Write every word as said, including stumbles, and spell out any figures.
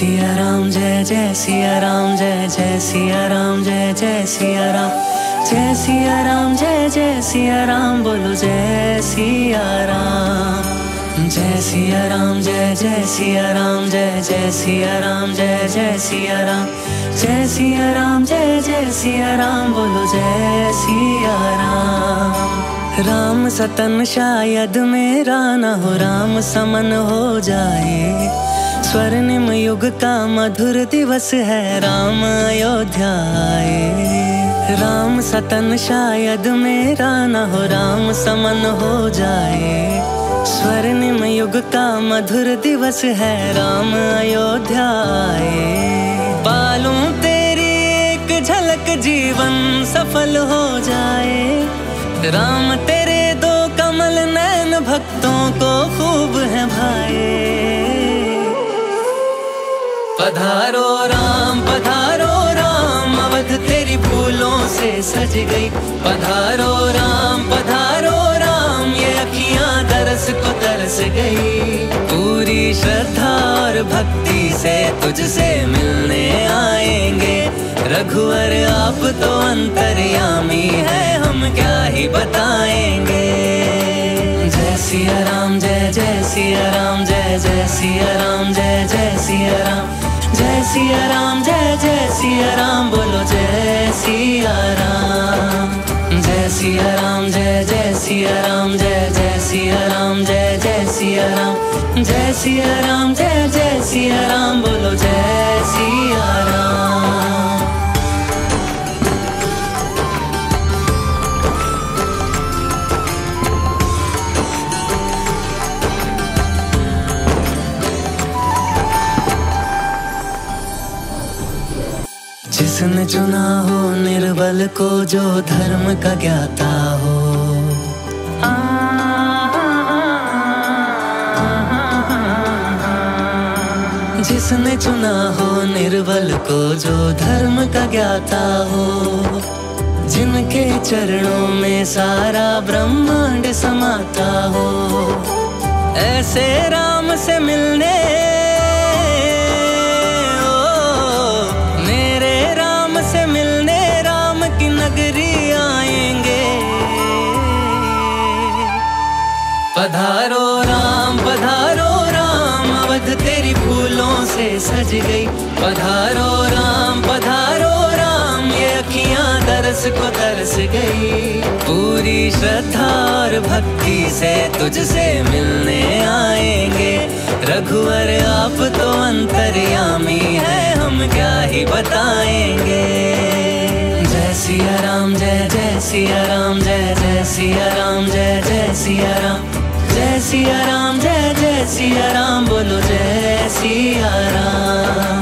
सिया राम जय जय सिया राम जय जय सिया राम जय जय सिया राम जय सिया राम जय जय सिया राम बोलो जय सिया राम जय सिया राम जय जय सिया राम जय जय सिया राम जय जय सिया राम जय सिया राम जय जय सिया राम बोलो जय सिया राम। राम सतन शायद मेरा न हो, राम समन हो जाए। स्वर्णिम युग का मधुर दिवस है, राम अयोध्या आए। राम सतन शायद मेरा न हो, राम समन हो जाए। स्वर्णिम युग का मधुर दिवस है, राम अयोध्या आए। पालूं तेरी एक झलक जीवन सफल हो जाए। राम तेरे दो कमल नैन भक्तों को खूब है भाए। पधारो राम पधारो राम, अवध तेरी फूलों से सज गई। पधारो राम पधारो राम, ये अखियां दरस को तरस गई। पूरी श्रद्धा और भक्ति से तुझसे मिलने आएंगे। रघुवर आप तो अंतर्यामी है, हम क्या ही बताएंगे। जय सिया राम जय जय सिया राम जय जय सिया राम जय जय सिया राम जय सिया राम जय जय सिया राम बोलो जय सिया राम। जय सिया राम जय जय सिया राम जय जय सिया राम जय जय सिया राम जय सिया राम जय जय सिया राम बोलो जय सिया राम। जिसने चुना हो निर्बल को, जो धर्म का ज्ञाता हो। जिसने चुना हो निर्बल को, जो धर्म का ज्ञाता हो। जिनके चरणों में सारा ब्रह्मांड समाता हो। ऐसे राम से मिलने पधारो राम पधारो राम, अवध तेरी फूलों से सज गई। पधारो राम पधारो राम, ये अखियां दरस को तरस गई। पूरी श्रद्धा और भक्ति से तुझसे मिलने आएंगे। रघुवर आप तो अंतर्यामी है, हम क्या ही बताएंगे। जय सिया राम जय जय सिया राम जय जय सिया राम जय जय सिया राम जय सिया राम जय जय सिया राम बोलो जय सिया राम।